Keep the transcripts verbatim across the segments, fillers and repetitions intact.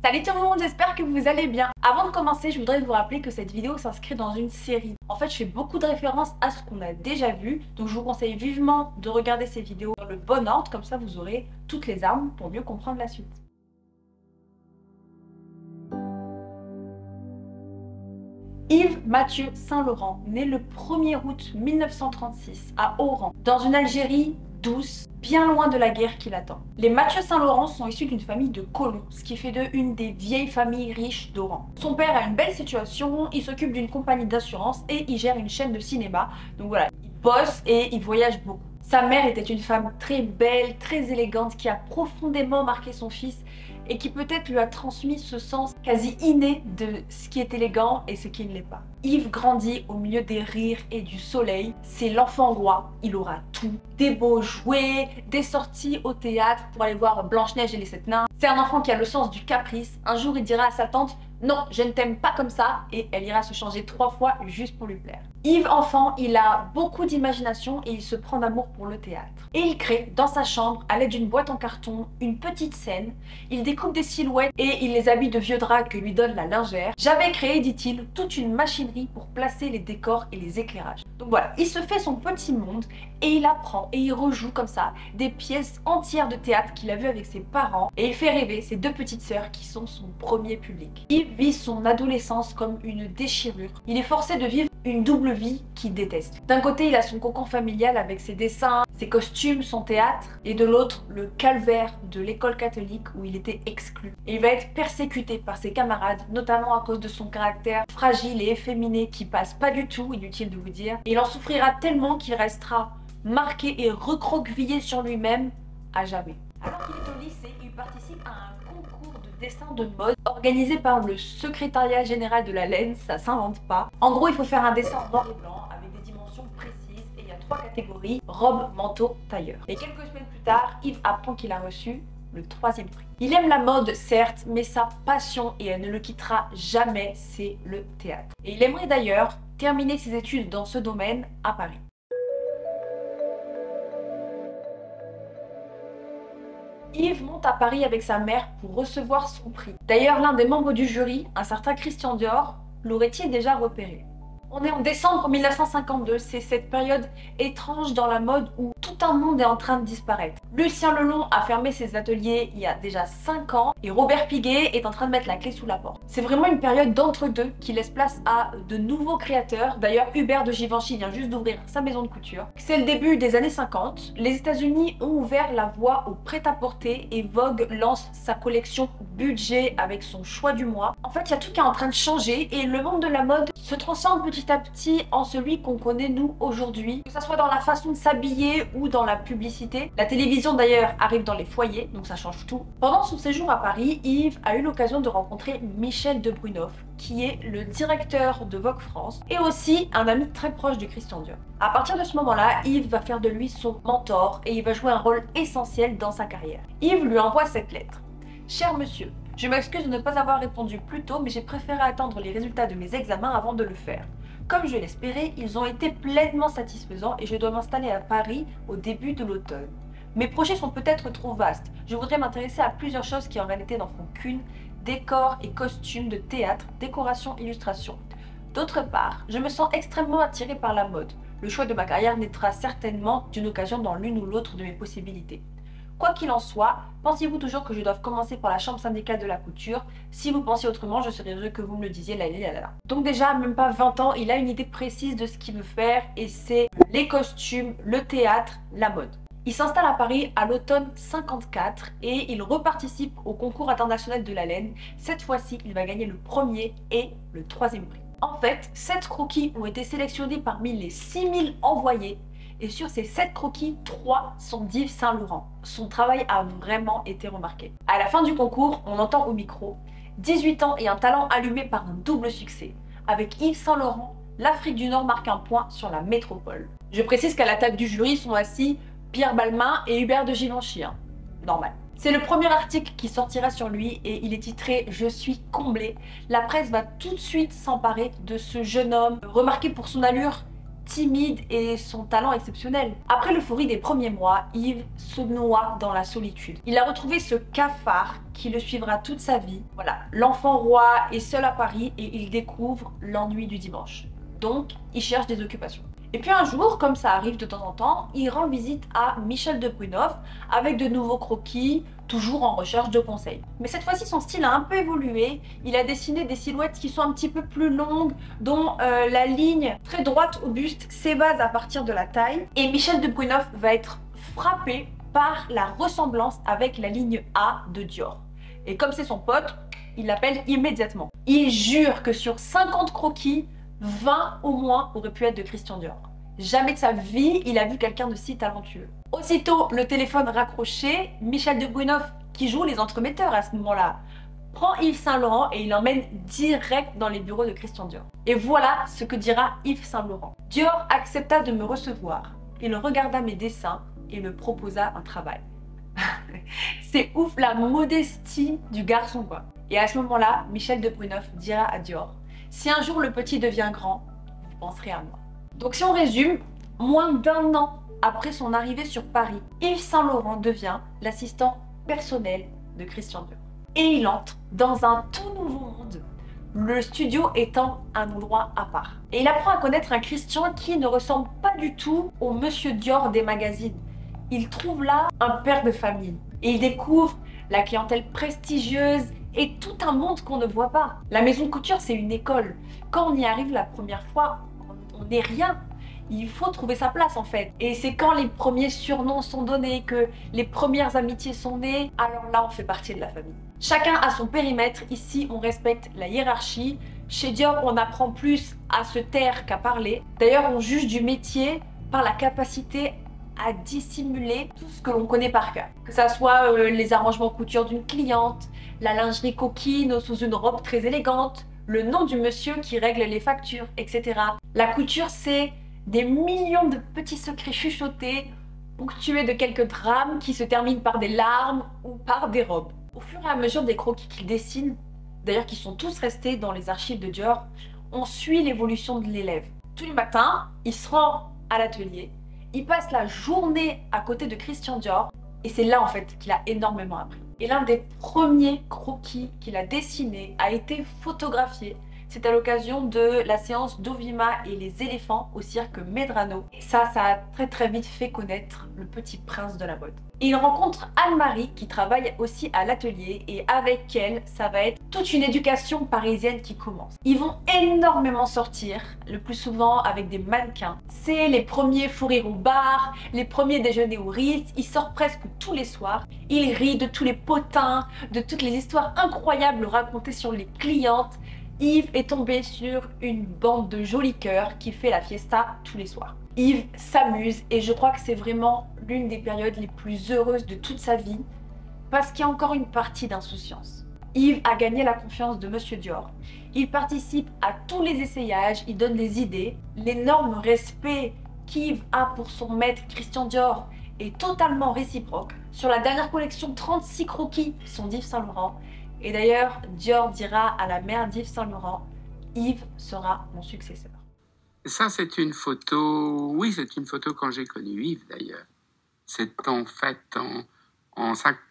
Salut tout le monde, j'espère que vous allez bien. Avant de commencer, je voudrais vous rappeler que cette vidéo s'inscrit dans une série. En fait, je fais beaucoup de références à ce qu'on a déjà vu, donc je vous conseille vivement de regarder ces vidéos dans le bon ordre, comme ça vous aurez toutes les armes pour mieux comprendre la suite. Yves Mathieu Saint-Laurent, né le premier août mille neuf cent trente-six à Oran, dans une Algérie douce, bien loin de la guerre qui l'attend. Les Mathieu Saint-Laurent sont issus d'une famille de colons, ce qui fait d'eux une des vieilles familles riches d'Oran. Son père a une belle situation, il s'occupe d'une compagnie d'assurance et il gère une chaîne de cinéma. Donc voilà, il bosse et il voyage beaucoup. Sa mère était une femme très belle, très élégante, qui a profondément marqué son fils et qui peut-être lui a transmis ce sens quasi inné de ce qui est élégant et ce qui ne l'est pas. Yves grandit au milieu des rires et du soleil. C'est l'enfant roi, il aura tout. Des beaux jouets, des sorties au théâtre pour aller voir Blanche-Neige et les Sept Nains. C'est un enfant qui a le sens du caprice. Un jour, il dira à sa tante « Non, je ne t'aime pas comme ça » et elle ira se changer trois fois juste pour lui plaire. Yves, enfant, il a beaucoup d'imagination et il se prend d'amour pour le théâtre. Et il crée dans sa chambre, à l'aide d'une boîte en carton, une petite scène. Il découpe des silhouettes et il les habille de vieux draps que lui donne la lingère. J'avais créé, dit-il, toute une machinerie pour placer les décors et les éclairages. Donc voilà, il se fait son petit monde et il apprend et il rejoue comme ça des pièces entières de théâtre qu'il a vues avec ses parents. Et il fait rêver ses deux petites sœurs qui sont son premier public. Yves vit son adolescence comme une déchirure. Il est forcé de vivre une double vie qu'il déteste. D'un côté, il a son cocon familial avec ses dessins, ses costumes, son théâtre, et de l'autre, le calvaire de l'école catholique où il était exclu. Et il va être persécuté par ses camarades, notamment à cause de son caractère fragile et efféminé qui passe pas du tout, inutile de vous dire. Et il en souffrira tellement qu'il restera marqué et recroquevillé sur lui-même à jamais. Alors qu'il est au lycée, il participe à un concours de dessin de mode organisé par le secrétariat général de la laine, ça s'invente pas. En gros, il faut faire un dessin en noir et blanc avec des dimensions précises et il y a trois catégories: robe, manteau, tailleur. Et quelques semaines plus tard, Yves apprend qu'il a reçu le troisième prix. Il aime la mode, certes, mais sa passion, et elle ne le quittera jamais, c'est le théâtre. Et il aimerait d'ailleurs terminer ses études dans ce domaine à Paris. Yves monte à Paris avec sa mère pour recevoir son prix. D'ailleurs, l'un des membres du jury, un certain Christian Dior, l'aurait-il déjà repéré. On est en décembre mille neuf cent cinquante-deux, c'est cette période étrange dans la mode où tout un monde est en train de disparaître. Lucien Lelon a fermé ses ateliers il y a déjà cinq ans et Robert Piguet est en train de mettre la clé sous la porte. C'est vraiment une période d'entre-deux qui laisse place à de nouveaux créateurs. D'ailleurs, Hubert de Givenchy vient juste d'ouvrir sa maison de couture. C'est le début des années cinquante. Les États-Unis ont ouvert la voie au prêt-à-porter et Vogue lance sa collection budget avec son choix du mois. En fait, il y a tout qui est en train de changer et le monde de la mode se transforme petit à petit en celui qu'on connaît nous aujourd'hui, que ce soit dans la façon de s'habiller ou dans la publicité. La télévision d'ailleurs arrive dans les foyers, donc ça change tout. Pendant son séjour à Paris, Yves a eu l'occasion de rencontrer Michel de Brunoff, qui est le directeur de Vogue France et aussi un ami très proche de Christian Dior. À partir de ce moment-là, Yves va faire de lui son mentor et il va jouer un rôle essentiel dans sa carrière. Yves lui envoie cette lettre. « Cher monsieur, je m'excuse de ne pas avoir répondu plus tôt, mais j'ai préféré attendre les résultats de mes examens avant de le faire. Comme je l'espérais, ils ont été pleinement satisfaisants et je dois m'installer à Paris au début de l'automne. Mes projets sont peut-être trop vastes. Je voudrais m'intéresser à plusieurs choses qui en réalité n'en font qu'une: décors et costumes de théâtre, décoration, illustration. D'autre part, je me sens extrêmement attirée par la mode. Le choix de ma carrière naîtra certainement d'une occasion dans l'une ou l'autre de mes possibilités. Quoi qu'il en soit, pensez-vous toujours que je dois commencer par la chambre syndicale de la couture? Si vous pensez autrement, je serais heureux que vous me le disiez, là, là, là, là. » Donc déjà, même pas vingt ans, il a une idée précise de ce qu'il veut faire et c'est les costumes, le théâtre, la mode. Il s'installe à Paris à l'automne cinquante-quatre et il reparticipe au concours international de la laine. Cette fois-ci, il va gagner le premier et le troisième prix. En fait, sept croquis ont été sélectionnés parmi les six mille envoyés. Et sur ces sept croquis, trois sont d'Yves Saint-Laurent. Son travail a vraiment été remarqué. À la fin du concours, on entend au micro « dix-huit ans et un talent allumé par un double succès. Avec Yves Saint-Laurent, l'Afrique du Nord marque un point sur la métropole. » Je précise qu'à la table du jury sont assis Pierre Balmain et Hubert de Givenchy. Hein. Normal. C'est le premier article qui sortira sur lui et il est titré « Je suis comblé ». La presse va tout de suite s'emparer de ce jeune homme, remarqué pour son allure timide et son talent exceptionnel. Après l'euphorie des premiers mois, Yves se noie dans la solitude. Il a retrouvé ce cafard qui le suivra toute sa vie. Voilà, l'enfant roi est seul à Paris et il découvre l'ennui du dimanche. Donc, il cherche des occupations. Et puis un jour, comme ça arrive de temps en temps, il rend visite à Michel de Brunehaut avec de nouveaux croquis, toujours en recherche de conseils. Mais cette fois-ci, son style a un peu évolué. Il a dessiné des silhouettes qui sont un petit peu plus longues, dont euh, la ligne très droite au buste s'évase à partir de la taille. Et Michel de Brunehaut va être frappé par la ressemblance avec la ligne A de Dior. Et comme c'est son pote, il l'appelle immédiatement. Il jure que sur cinquante croquis, vingt au moins auraient pu être de Christian Dior. Jamais de sa vie, il a vu quelqu'un de si talentueux. Aussitôt, le téléphone raccroché, Michel de Brunehaut, qui joue les entremetteurs à ce moment-là, prend Yves Saint Laurent et il l'emmène direct dans les bureaux de Christian Dior. Et voilà ce que dira Yves Saint Laurent. Dior accepta de me recevoir. Il regarda mes dessins et me proposa un travail. C'est ouf la modestie du garçon quoi. Et à ce moment-là, Michel de Brunehaut dira à Dior: si un jour le petit devient grand, vous penserez à moi. Donc si on résume, moins d'un an après son arrivée sur Paris, Yves Saint Laurent devient l'assistant personnel de Christian Dior. Et il entre dans un tout nouveau monde, le studio étant un endroit à part. Et il apprend à connaître un Christian qui ne ressemble pas du tout au Monsieur Dior des magazines. Il trouve là un père de famille. Et il découvre la clientèle prestigieuse et tout un monde qu'on ne voit pas. La maison de couture, c'est une école. Quand on y arrive la première fois, on n'est rien. Il faut trouver sa place en fait. Et c'est quand les premiers surnoms sont donnés, que les premières amitiés sont nées, alors là on fait partie de la famille. Chacun a son périmètre, ici on respecte la hiérarchie. Chez Dior on apprend plus à se taire qu'à parler. D'ailleurs on juge du métier par la capacité à dissimuler tout ce que l'on connaît par cœur. Que ça soit euh, les arrangements couture d'une cliente, la lingerie coquine sous une robe très élégante, le nom du monsieur qui règle les factures, et cetera. La couture, c'est des millions de petits secrets chuchotés, ponctués de quelques drames qui se terminent par des larmes ou par des robes. Au fur et à mesure des croquis qu'il dessine, d'ailleurs qui sont tous restés dans les archives de Dior, on suit l'évolution de l'élève. Tous les matins, il se rend à l'atelier, il passe la journée à côté de Christian Dior et c'est là en fait qu'il a énormément appris. Et l'un des premiers croquis qu'il a dessiné a été photographié. C'est à l'occasion de la séance d'Ovima et les éléphants au cirque Medrano. Et ça, ça a très très vite fait connaître le petit prince de la mode. Et il rencontre Anne-Marie qui travaille aussi à l'atelier et avec elle, ça va être toute une éducation parisienne qui commence. Ils vont énormément sortir, le plus souvent avec des mannequins. C'est les premiers fous rires au bar, les premiers déjeuners au Ritz. Ils sortent presque tous les soirs. Ils rient de tous les potins, de toutes les histoires incroyables racontées sur les clientes. Yves est tombé sur une bande de jolis cœurs qui fait la fiesta tous les soirs. Yves s'amuse et je crois que c'est vraiment l'une des périodes les plus heureuses de toute sa vie parce qu'il y a encore une partie d'insouciance. Yves a gagné la confiance de Monsieur Dior. Il participe à tous les essayages, il donne des idées. L'énorme respect qu'Yves a pour son maître Christian Dior est totalement réciproque. Sur la dernière collection, trente-six croquis sont d'Yves Saint Laurent. Et d'ailleurs, Dior dira à la mère d'Yves Saint Laurent: Yves sera mon successeur. Ça, c'est une photo, oui, c'est une photo quand j'ai connu Yves d'ailleurs. C'est en fait en, en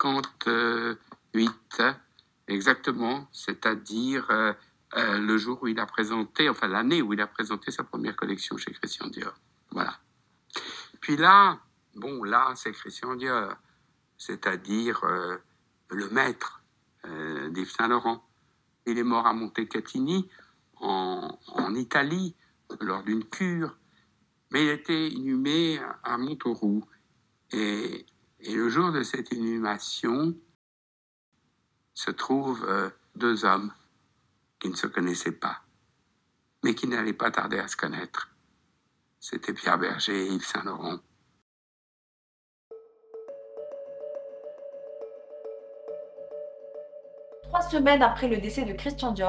cinquante-huit, exactement, c'est-à-dire euh, euh, le jour où il a présenté, enfin l'année où il a présenté sa première collection chez Christian Dior. Voilà. Puis là, bon, là, c'est Christian Dior, c'est-à-dire euh, le maître euh, d'Yves Saint Laurent. Il est mort à Montecatini, en, en Italie, lors d'une cure, mais il a été inhumé à Montauroux. Et, et le jour de cette inhumation se trouvent euh, deux hommes qui ne se connaissaient pas, mais qui n'allaient pas tarder à se connaître. C'était Pierre Berger et Yves Saint Laurent. Trois semaines après le décès de Christian Dior,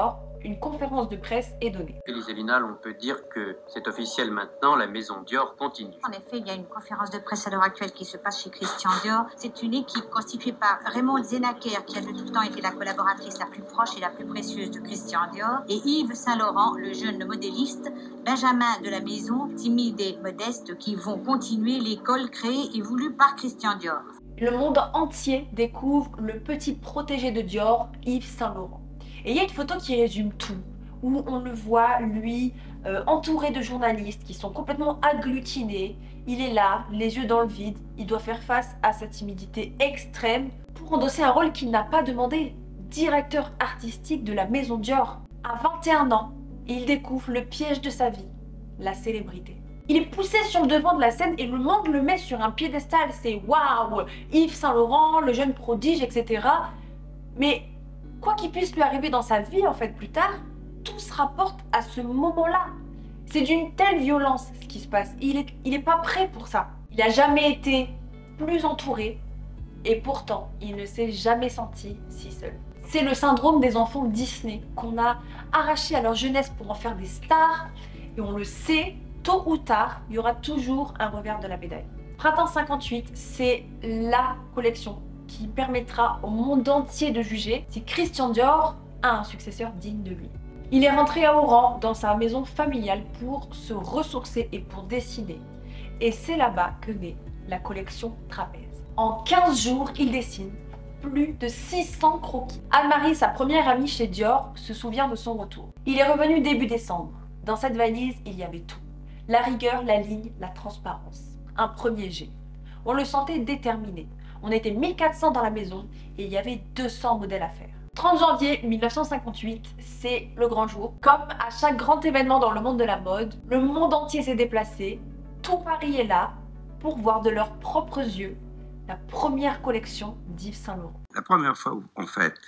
une conférence de presse est donnée. Élise Linal, on peut dire que c'est officiel maintenant, la maison Dior continue. En effet, il y a une conférence de presse à l'heure actuelle qui se passe chez Christian Dior. C'est une équipe constituée par Raymond Zenaker, qui a de tout temps été la collaboratrice la plus proche et la plus précieuse de Christian Dior, et Yves Saint-Laurent, le jeune modéliste, Benjamin de la maison, timide et modeste, qui vont continuer l'école créée et voulue par Christian Dior. Le monde entier découvre le petit protégé de Dior, Yves Saint-Laurent. Et il y a une photo qui résume tout, où on le voit, lui, euh, entouré de journalistes qui sont complètement agglutinés. Il est là, les yeux dans le vide, il doit faire face à sa timidité extrême pour endosser un rôle qu'il n'a pas demandé. Directeur artistique de la maison Dior. À vingt et un ans, il découvre le piège de sa vie, la célébrité. Il est poussé sur le devant de la scène et le monde le met sur un piédestal. C'est waouh, Yves Saint-Laurent, le jeune prodige, et cetera. Mais quoi qu'il puisse lui arriver dans sa vie, en fait, plus tard, tout se rapporte à ce moment-là. C'est d'une telle violence ce qui se passe. Il est, il est pas prêt pour ça. Il n'a jamais été plus entouré et pourtant, il ne s'est jamais senti si seul. C'est le syndrome des enfants Disney qu'on a arraché à leur jeunesse pour en faire des stars et on le sait. Tôt ou tard, il y aura toujours un revers de la médaille. Printemps cinquante-huit, c'est la collection qui permettra au monde entier de juger si Christian Dior a un successeur digne de lui. Il est rentré à Oran dans sa maison familiale pour se ressourcer et pour dessiner. Et c'est là-bas que naît la collection Trapèze. En quinze jours, il dessine plus de six cents croquis. Anne-Marie, sa première amie chez Dior, se souvient de son retour. Il est revenu début décembre. Dans cette valise, il y avait tout. La rigueur, la ligne, la transparence. Un premier jet. On le sentait déterminé. On était mille quatre cents dans la maison et il y avait deux cents modèles à faire. trente janvier mille neuf cent cinquante-huit, c'est le grand jour. Comme à chaque grand événement dans le monde de la mode, le monde entier s'est déplacé. Tout Paris est là pour voir de leurs propres yeux la première collection d'Yves Saint-Laurent. La première fois, où, en fait,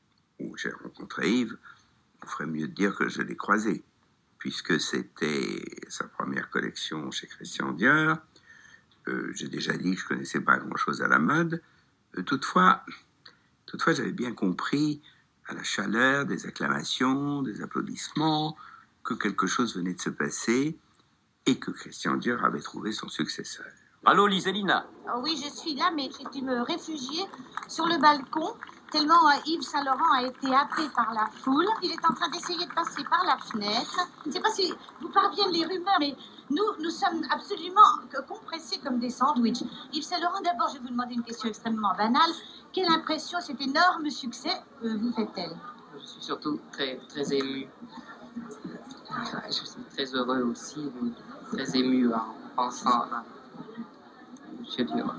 où j'ai rencontré Yves, on ferait mieux de dire que je l'ai croisé, puisque c'était sa première collection chez Christian Dior. Euh, j'ai déjà dit que je ne connaissais pas grand-chose à la mode. Euh, toutefois, toutefois j'avais bien compris, à la chaleur des acclamations, des applaudissements, que quelque chose venait de se passer et que Christian Dior avait trouvé son successeur. Allô, Liselina? Oh oui, je suis là, mais j'ai dû me réfugier sur le balcon, tellement euh, Yves Saint-Laurent a été happé par la foule. Il est en train d'essayer de passer par la fenêtre. Je ne sais pas si vous parviennent les rumeurs, mais nous, nous sommes absolument compressés comme des sandwichs. Yves Saint-Laurent, d'abord, je vais vous demander une question extrêmement banale. Quelle impression cet énorme succès euh, vous fait-elle? Je suis surtout très, très ému. Je suis très heureux aussi, très ému en pensant à Monsieur Dior.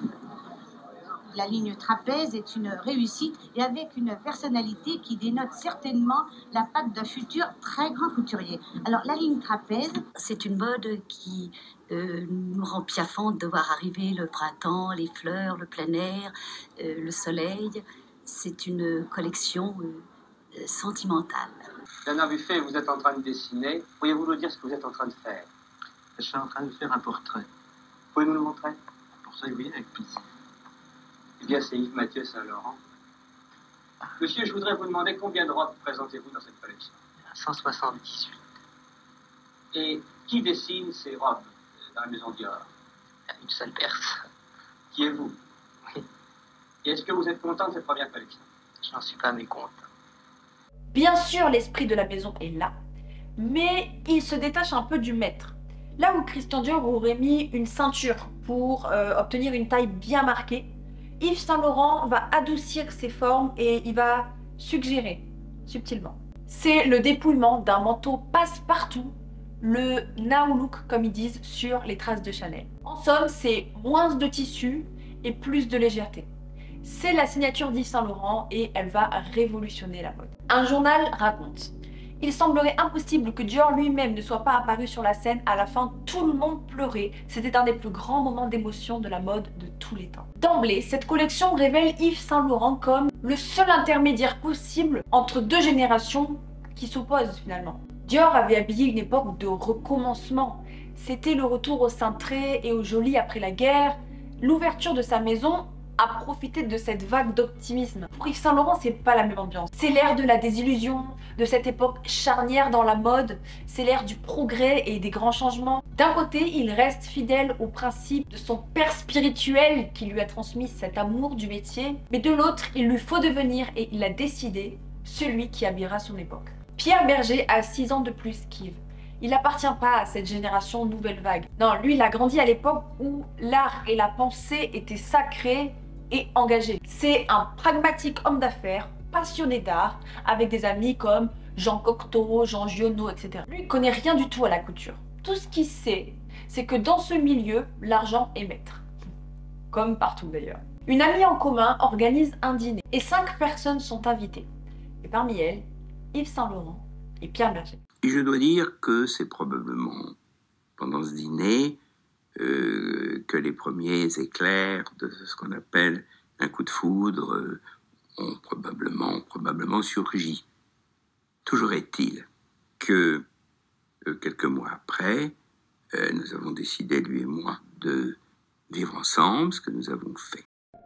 La ligne Trapèze est une réussite et avec une personnalité qui dénote certainement la patte d'un futur très grand couturier. Alors la ligne Trapèze, c'est une mode qui euh, nous rend piaffantes de voir arriver le printemps, les fleurs, le plein air, euh, le soleil. C'est une collection euh, sentimentale. Dana Buffet, vous êtes en train de dessiner. Pourriez-vous nous dire ce que vous êtes en train de faire? Je suis en train de faire un portrait. Pouvez-vous nous le montrer? Un portrait, oui, avec plaisir. Eh bien, c'est Yves Mathieu Saint-Laurent. Monsieur, je voudrais vous demander combien de robes présentez-vous dans cette collection? cent soixante-dix-huit. Et qui dessine ces robes dans la maison Dior? Une seule personne. Qui est vous? Oui. Et est-ce que vous êtes content de cette première collection? Je n'en suis pas mécontent. Bien sûr, l'esprit de la maison est là, mais il se détache un peu du maître. Là où Christian Dior aurait mis une ceinture pour euh, obtenir une taille bien marquée, Yves Saint-Laurent va adoucir ses formes et il va suggérer subtilement. C'est le dépouillement d'un manteau passe-partout, le now look comme ils disent sur les traces de Chanel. En somme, c'est moins de tissu et plus de légèreté. C'est la signature d'Yves Saint-Laurent et elle va révolutionner la mode. Un journal raconte: il semblerait impossible que Dior lui-même ne soit pas apparu sur la scène. À la fin, tout le monde pleurait. C'était un des plus grands moments d'émotion de la mode de tous les temps. D'emblée, cette collection révèle Yves Saint-Laurent comme le seul intermédiaire possible entre deux générations qui s'opposent finalement. Dior avait habillé une époque de recommencement. C'était le retour au cintré et au joli après la guerre. L'ouverture de sa maison a profité de cette vague d'optimisme. Pour Yves Saint Laurent, c'est pas la même ambiance. C'est l'ère de la désillusion, de cette époque charnière dans la mode, c'est l'ère du progrès et des grands changements. D'un côté, il reste fidèle aux principes de son père spirituel qui lui a transmis cet amour du métier, mais de l'autre, il lui faut devenir, et il a décidé, celui qui habillera son époque. Pierre Bergé a six ans de plus qu'Yves. Il n'appartient pas à cette génération nouvelle vague. Non, lui, il a grandi à l'époque où l'art et la pensée étaient sacrés et engagés. C'est un pragmatique homme d'affaires, passionné d'art, avec des amis comme Jean Cocteau, Jean Giono, et cetera. Lui, il connaît rien du tout à la couture. Tout ce qu'il sait, c'est que dans ce milieu, l'argent est maître. Comme partout d'ailleurs. Une amie en commun organise un dîner et cinq personnes sont invitées. Et parmi elles, Yves Saint Laurent et Pierre Bergé. Et je dois dire que c'est probablement pendant ce dîner euh, que les premiers éclairs de ce qu'on appelle un coup de foudre euh, ont probablement, probablement surgi. Toujours est-il que euh, quelques mois après, euh, nous avons décidé, lui et moi, de vivre ensemble, ce que nous avons fait.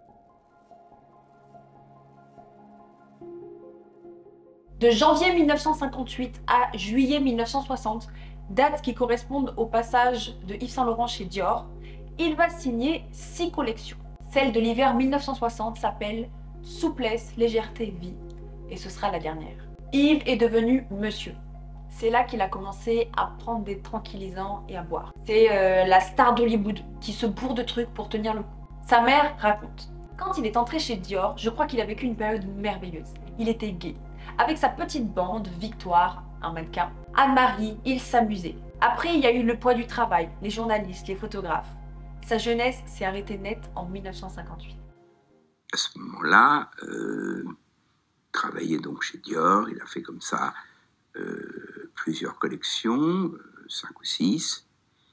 De janvier mille neuf cent cinquante-huit à juillet mille neuf cent soixante, date qui correspondent au passage de Yves Saint Laurent chez Dior, il va signer six collections. Celle de l'hiver mille neuf cent soixante s'appelle Souplesse, légèreté, vie, et ce sera la dernière. Yves est devenu monsieur. C'est là qu'il a commencé à prendre des tranquillisants et à boire. C'est euh, la star d'Hollywood qui se bourre de trucs pour tenir le coup. Sa mère raconte. Quand il est entré chez Dior, je crois qu'il a vécu une période merveilleuse. Il était gai. Avec sa petite bande, Victoire, un mannequin, Anne-Marie, il s'amusait. Après, il y a eu le poids du travail, les journalistes, les photographes. Sa jeunesse s'est arrêtée nette en mille neuf cent cinquante-huit. À ce moment-là, euh, travaillait donc chez Dior, il a fait comme ça euh, plusieurs collections, euh, cinq ou six,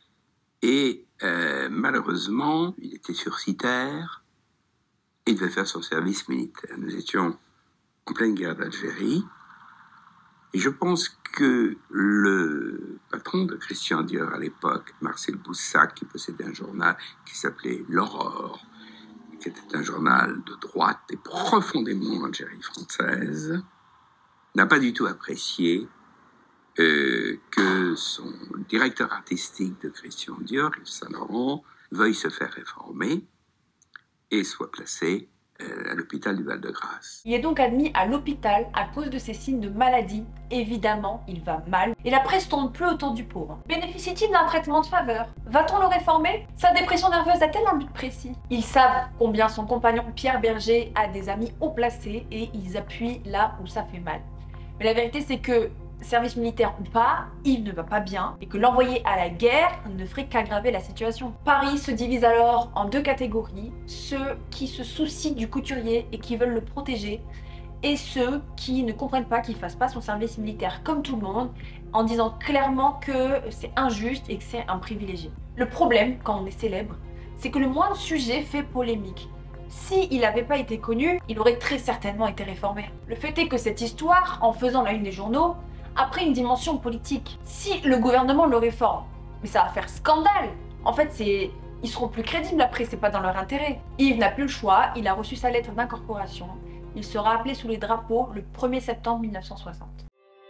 et euh, malheureusement, il était sursitaire et il devait faire son service militaire. Nous étions en pleine guerre d'Algérie, et je pense que le patron de Christian Dior à l'époque, Marcel Boussac, qui possédait un journal qui s'appelait L'Aurore, qui était un journal de droite et profondément Algérie française, n'a pas du tout apprécié euh, que son directeur artistique de Christian Dior, Yves Saint Laurent, veuille se faire réformer et soit placé à l'hôpital du Val-de-Grâce. Il est donc admis à l'hôpital à cause de ses signes de maladie. Évidemment, il va mal et la presse tourne plus autour du pauvre. Bénéficie-t-il d'un traitement de faveur? Va-t-on le réformer? Sa dépression nerveuse a-t-elle un but précis? Ils savent combien son compagnon Pierre Bergé a des amis haut placés et ils appuient là où ça fait mal. Mais la vérité, c'est que service militaire ou pas, Yves ne va pas bien et que l'envoyer à la guerre ne ferait qu'aggraver la situation. Paris se divise alors en deux catégories, ceux qui se soucient du couturier et qui veulent le protéger, et ceux qui ne comprennent pas qu'il ne fasse pas son service militaire comme tout le monde, en disant clairement que c'est injuste et que c'est un privilégié. Le problème, quand on est célèbre, c'est que le moindre sujet fait polémique. S'il n'avait pas été connu, il aurait très certainement été réformé. Le fait est que cette histoire, en faisant la une des journaux, a pris une dimension politique. Si le gouvernement le réforme, mais ça va faire scandale. En fait, c'est ils seront plus crédibles après, c'est pas dans leur intérêt. Yves n'a plus le choix, il a reçu sa lettre d'incorporation. Il sera appelé sous les drapeaux le premier septembre mille neuf cent soixante.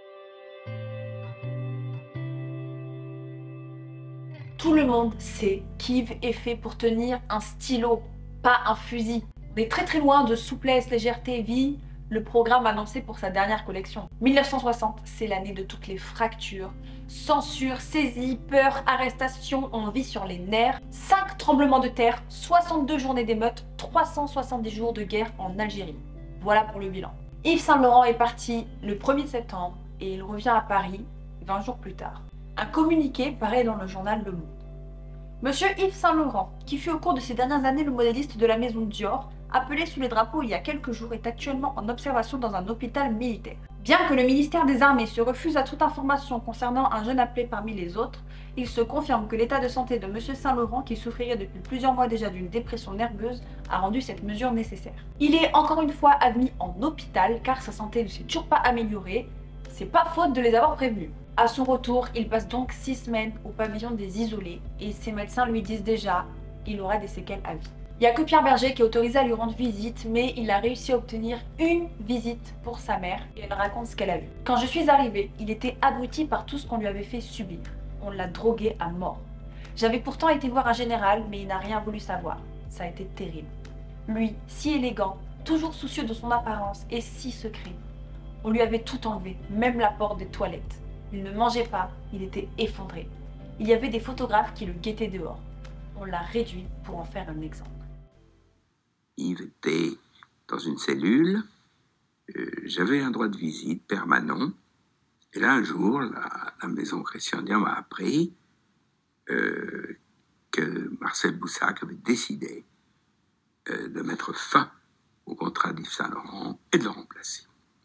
Tout le monde sait qu'Yves est fait pour tenir un stylo, pas un fusil. On est très très loin de souplesse, légèreté, vie, le programme annoncé pour sa dernière collection. mille neuf cent soixante, c'est l'année de toutes les fractures. Censure, saisie, peur, arrestation, on vit sur les nerfs. cinq tremblements de terre, soixante-deux journées d'émeutes, trois cent soixante-dix jours de guerre en Algérie. Voilà pour le bilan. Yves Saint Laurent est parti le premier septembre et il revient à Paris vingt jours plus tard. Un communiqué paraît dans le journal Le Monde. Monsieur Yves Saint Laurent, qui fut au cours de ces dernières années le modéliste de la maison Dior, appelé sous les drapeaux il y a quelques jours, est actuellement en observation dans un hôpital militaire. Bien que le ministère des Armées se refuse à toute information concernant un jeune appelé parmi les autres, il se confirme que l'état de santé de Monsieur Saint Laurent, qui souffrirait depuis plusieurs mois déjà d'une dépression nerveuse, a rendu cette mesure nécessaire. Il est encore une fois admis en hôpital car sa santé ne s'est toujours pas améliorée. C'est pas faute de les avoir prévenus. À son retour, il passe donc six semaines au pavillon des isolés et ses médecins lui disent déjà qu'il aura des séquelles à vie. Il n'y a que Pierre Berger qui est autorisé à lui rendre visite, mais il a réussi à obtenir une visite pour sa mère et elle raconte ce qu'elle a vu. Quand je suis arrivée, il était abruti par tout ce qu'on lui avait fait subir. On l'a drogué à mort. J'avais pourtant été voir un général, mais il n'a rien voulu savoir. Ça a été terrible. Lui, si élégant, toujours soucieux de son apparence et si secret. On lui avait tout enlevé, même la porte des toilettes. Il ne mangeait pas, il était effondré. Il y avait des photographes qui le guettaient dehors. On l'a réduit pour en faire un exemple. Yves était dans une cellule, euh, j'avais un droit de visite permanent, et là un jour, la, la maison Christian Dior m'a appris euh, que Marcel Boussac avait décidé euh, de mettre fin au contrat d'Yves Saint Laurent et de le remplacer.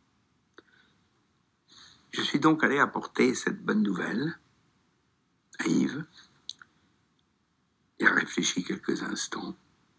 Je suis donc allé apporter cette bonne nouvelle à Yves. Il a réfléchi quelques instants.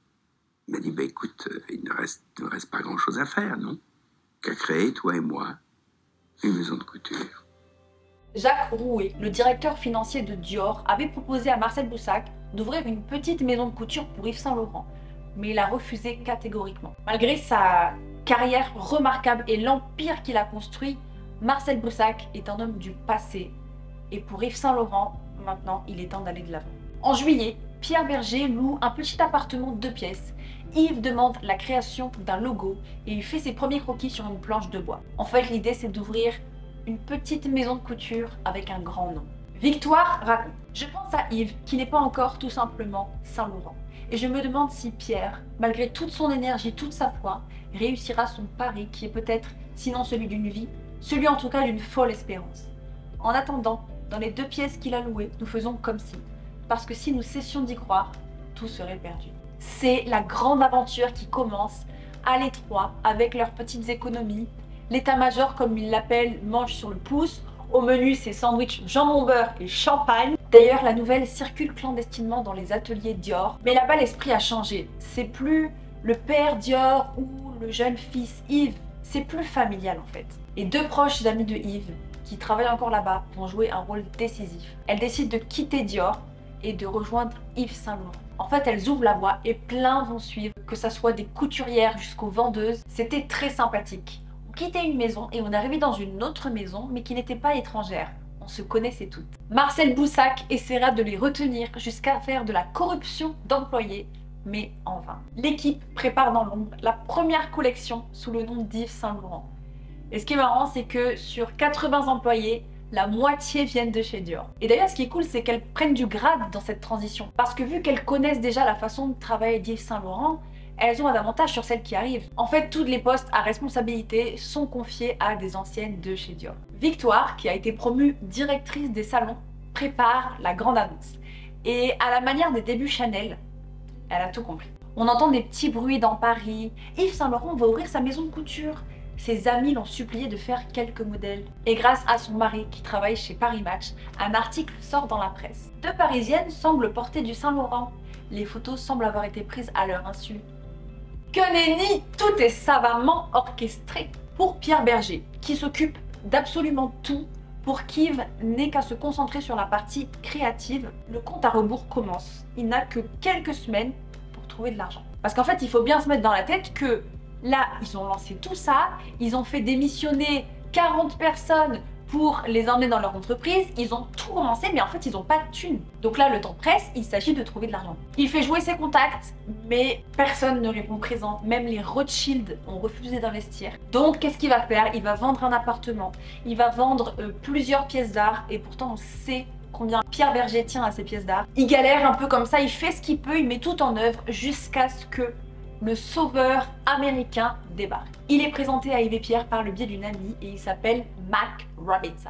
Il m'a dit, bah, écoute, euh, il ne reste, ne reste pas grand-chose à faire, non? Qu'à créer, toi et moi, une maison de couture. Jacques Rouet, le directeur financier de Dior, avait proposé à Marcel Boussac d'ouvrir une petite maison de couture pour Yves Saint Laurent, mais il a refusé catégoriquement. Malgré sa carrière remarquable et l'empire qu'il a construit, Marcel Boussac est un homme du passé, et pour Yves Saint Laurent, maintenant, il est temps d'aller de l'avant. En juillet, Pierre Berger loue un petit appartement de deux pièces. Yves demande la création d'un logo et il fait ses premiers croquis sur une planche de bois. En fait, l'idée c'est d'ouvrir une petite maison de couture avec un grand nom. Victoire raconte: je pense à Yves qui n'est pas encore tout simplement Saint Laurent. Et je me demande si Pierre, malgré toute son énergie, toute sa foi, réussira son pari qui est peut-être, sinon celui d'une vie, celui en tout cas d'une folle espérance. En attendant, dans les deux pièces qu'il a louées, nous faisons comme si. Parce que si nous cessions d'y croire, tout serait perdu. C'est la grande aventure qui commence à l'étroit avec leurs petites économies. L'état-major, comme ils l'appellent, mange sur le pouce. Au menu, c'est sandwich, jambon beurre et champagne. D'ailleurs, la nouvelle circule clandestinement dans les ateliers Dior. Mais là-bas, l'esprit a changé. C'est plus le père Dior ou le jeune fils Yves. C'est plus familial en fait. Et deux proches amis de Yves, qui travaillent encore là-bas, vont jouer un rôle décisif. Elle décide de quitter Dior et de rejoindre Yves Saint Laurent. En fait, elles ouvrent la voie et plein vont suivre, que ça soit des couturières jusqu'aux vendeuses. C'était très sympathique. On quittait une maison et on arrivait dans une autre maison, mais qui n'était pas étrangère. On se connaissait toutes. Marcel Boussac essaiera de les retenir jusqu'à faire de la corruption d'employés, mais en vain. L'équipe prépare dans l'ombre la première collection sous le nom d'Yves Saint Laurent. Et ce qui est marrant, c'est que sur quatre-vingts employés, la moitié viennent de chez Dior. Et d'ailleurs, ce qui est cool, c'est qu'elles prennent du grade dans cette transition. Parce que vu qu'elles connaissent déjà la façon de travailler d'Yves Saint Laurent, elles ont un avantage sur celles qui arrivent. En fait, tous les postes à responsabilité sont confiés à des anciennes de chez Dior. Victoire, qui a été promue directrice des salons, prépare la grande annonce. Et à la manière des débuts Chanel, elle a tout compris. On entend des petits bruits dans Paris. Yves Saint Laurent va ouvrir sa maison de couture. Ses amis l'ont supplié de faire quelques modèles. Et grâce à son mari qui travaille chez Paris Match, un article sort dans la presse. Deux Parisiennes semblent porter du Saint Laurent. Les photos semblent avoir été prises à leur insu. Que nenni, tout est savamment orchestré. Pour Pierre Berger, qui s'occupe d'absolument tout pour qu'Yves n'ait qu'à se concentrer sur la partie créative, le compte à rebours commence. Il n'a que quelques semaines pour trouver de l'argent. Parce qu'en fait, il faut bien se mettre dans la tête que là, ils ont lancé tout ça, ils ont fait démissionner quarante personnes pour les emmener dans leur entreprise, ils ont tout commencé, mais en fait, ils n'ont pas de thunes. Donc là, le temps presse, il s'agit de trouver de l'argent. Il fait jouer ses contacts, mais personne ne répond présent. Même les Rothschild ont refusé d'investir. Donc, qu'est-ce qu'il va faire? Il va vendre un appartement, il va vendre euh, plusieurs pièces d'art, et pourtant, on sait combien Pierre Berger tient à ces pièces d'art. Il galère un peu comme ça, il fait ce qu'il peut, il met tout en œuvre jusqu'à ce que le sauveur américain débarque. Il est présenté à Yves et Pierre par le biais d'une amie et il s'appelle Mac Robinson.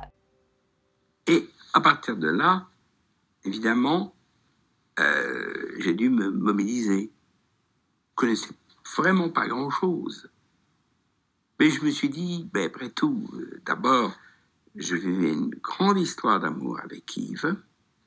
Et à partir de là, évidemment, euh, j'ai dû me mobiliser. Je ne connaissais vraiment pas grand-chose. Mais je me suis dit, ben, après tout, euh, d'abord, je vivais une grande histoire d'amour avec Yves.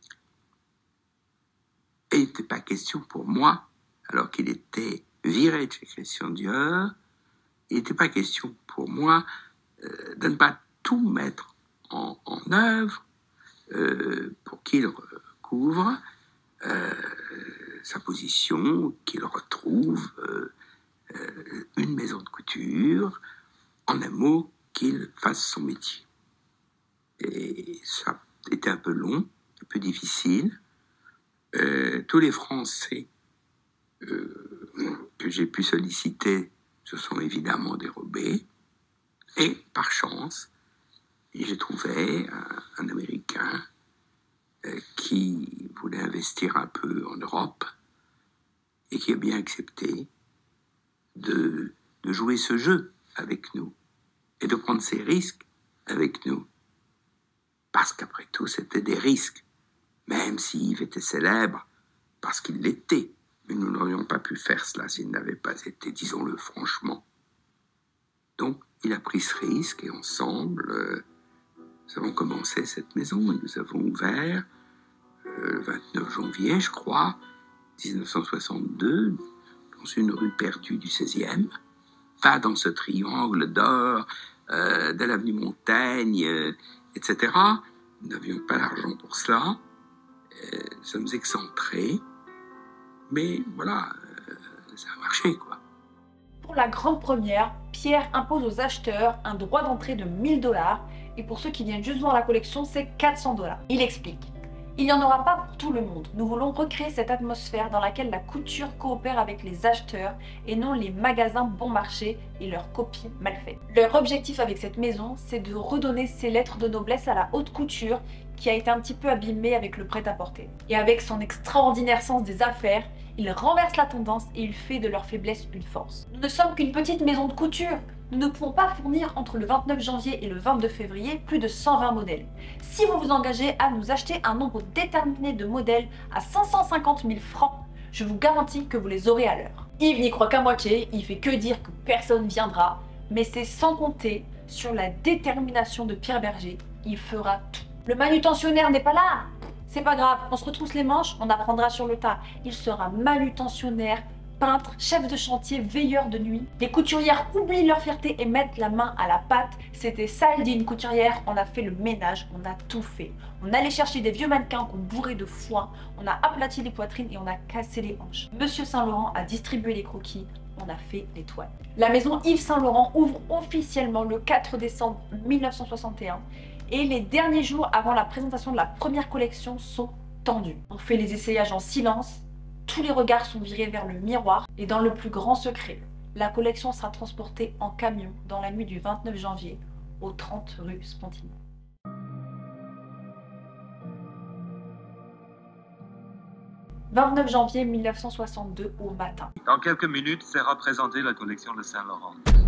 Et il n'était pas question pour moi, alors qu'il était viré de chez Christian Dior, il n'était pas question pour moi euh, de ne pas tout mettre en, en œuvre euh, pour qu'il recouvre euh, sa position, qu'il retrouve euh, euh, une maison de couture, en un mot, qu'il fasse son métier. Et ça a été un peu long, un peu difficile. Euh, tous les Français euh, que j'ai pu solliciter se sont évidemment dérobés. Et par chance, j'ai trouvé un, un Américain euh, qui voulait investir un peu en Europe et qui a bien accepté de, de jouer ce jeu avec nous et de prendre ses risques avec nous. Parce qu'après tout, c'était des risques, même si Yves était célèbre, parce qu'il l'était. Mais nous n'aurions pas pu faire cela s'il n'avait pas été, disons-le franchement. Donc, il a pris ce risque et ensemble, euh, nous avons commencé cette maison et nous avons ouvert euh, le vingt-neuf janvier, je crois, mille neuf cent soixante-deux, dans une rue perdue du seizième, pas dans ce triangle d'or euh, de l'avenue Montaigne, euh, et cetera. Nous n'avions pas l'argent pour cela, euh, nous sommes excentrés, mais voilà, euh, ça a marché, quoi. Pour la grande première, Pierre impose aux acheteurs un droit d'entrée de mille dollars et pour ceux qui viennent juste voir la collection, c'est quatre cents dollars. Il explique: il n'y en aura pas pour tout le monde. Nous voulons recréer cette atmosphère dans laquelle la couture coopère avec les acheteurs et non les magasins bon marché et leurs copies mal faites. Leur objectif avec cette maison, c'est de redonner ces lettres de noblesse à la haute couture qui a été un petit peu abîmée avec le prêt-à-porter. Et avec son extraordinaire sens des affaires, il renverse la tendance et il fait de leur faiblesse une force. Nous ne sommes qu'une petite maison de couture. Nous ne pouvons pas fournir entre le vingt-neuf janvier et le vingt-deux février plus de cent vingt modèles. Si vous vous engagez à nous acheter un nombre déterminé de modèles à cinq cent cinquante mille francs, je vous garantis que vous les aurez à l'heure. Yves n'y croit qu'à moitié, il fait que dire que personne viendra, mais c'est sans compter sur la détermination de Pierre Berger, il fera tout. Le manutentionnaire n'est pas là. C'est pas grave, on se retrousse les manches, on apprendra sur le tas. Il sera manutentionnaire, peintre, chef de chantier, veilleur de nuit. Les couturières oublient leur fierté et mettent la main à la pâte. C'était sale, dit une couturière, on a fait le ménage, on a tout fait. On allait chercher des vieux mannequins qu'on bourrait de foin, on a aplati les poitrines et on a cassé les hanches. Monsieur Saint-Laurent a distribué les croquis, on a fait les toiles. La maison Yves Saint-Laurent ouvre officiellement le quatre décembre mille neuf cent soixante et un et les derniers jours avant la présentation de la première collection sont tendus. On fait les essayages en silence, tous les regards sont virés vers le miroir et dans le plus grand secret, la collection sera transportée en camion dans la nuit du vingt-neuf janvier au trente rue Spontigny. vingt-neuf janvier mille neuf cent soixante-deux au matin. Dans quelques minutes sera présentée la collection de Saint-Laurent.